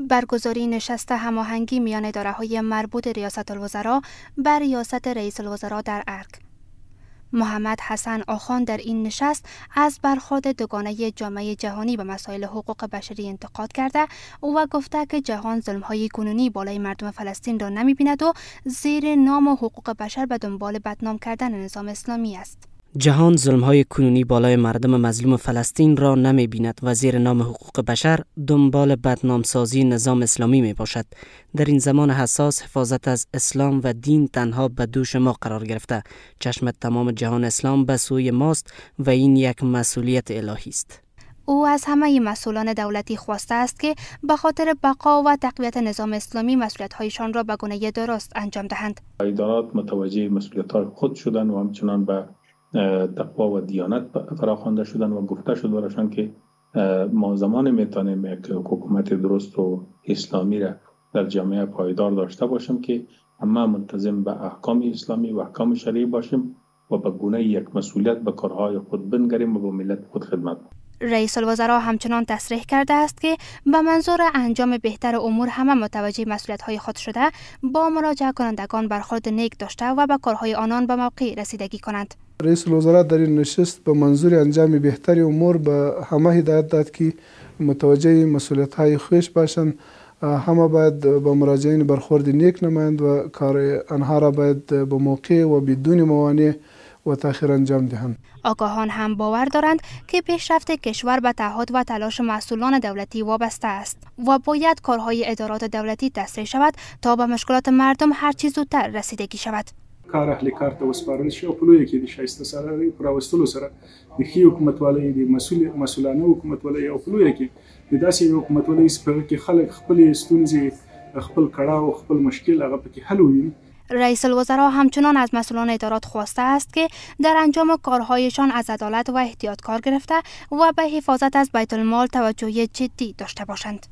برگزاری نشست هماهنگی میان اداره‌های مربوط ریاست الوزراء بر ریاست رئیس الوزراء در ارگ. محمد حسن آخان در این نشست از برخورد دوگانه جامعه جهانی به مسائل حقوق بشری انتقاد کرده و گفته که جهان ظلم‌های کنونی بالای مردم فلسطین را نمی‌بیند و زیر نام حقوق بشر به دنبال بدنام کردن نظام اسلامی است. جهان ظلم‌های کنونی بالای مردم مظلوم فلسطین را نمی بیند و زیر نام حقوق بشر دنبال بدنام سازی نظام اسلامی می باشد. در این زمان حساس حفاظت از اسلام و دین تنها به دوش ما قرار گرفته. چشم تمام جهان اسلام به سوی ماست و این یک مسئولیت الهی است. او از همه مسئولان دولتی خواسته است که به خاطر بقا و تقویت نظام اسلامی مسئولیت‌هایشان را به گونه درست انجام دهند. ادارات متوجه مسئولیت‌های خود شدند و همچنان به تقوا و دیانت فراخوانده شدن و گفته شد برایشان که ما زمان میتونیم یک حکومت درست و اسلامی را در جامعه پایدار داشته باشیم که همه ملتزم به احکام اسلامی و احکام شرعی باشیم و به گونه یک مسئولیت به کارهای خود بنگریم و به ملت خود خدمت. رئیس الوزراء همچنان تصریح کرده است که به منظور انجام بهتر امور همه متوجه مسئولیت‌های خود شده با مراجعه کنندگان برخورد نیک داشته و به کارهای آنان به موقع رسیدگی کنند. رئیس الوزراء در این نشست به منظور انجام بهتر امور به همه هدایت داد که متوجه مسئولیت‌های خویش باشند. همه باید به مراجعین برخورد نیک نمایند و کار آنها را باید به موقع و بدون موانع و تأخیر انجام دهند. آگاهان هم باور دارند که پیشرفت کشور به تعهد و تلاش مسئولان دولتی وابسته است و باید کارهای ادارات دولتی تسریع شود تا به مشکلات مردم هر چیز زودتر رسیدگی شود. کار اهل کار ته وسپارل شي او په لوی کې د شایسته سره پر واستلو سره د ښې حکومتوالۍ د مسؤلانه حکومتوالۍ او په لوی کې د داسې حکومتوالۍ سپږ کې خلک خپل ستونزې خپل کړاو خپل مشکل هغه پکې حل ویني. رئیس الوزراء همچنان از مسئولان ادارات خواسته است که در انجام کارهایشان از عدالت و احتیاط کار گرفته و به حفاظت از بیت المال توجه جدی داشته باشند.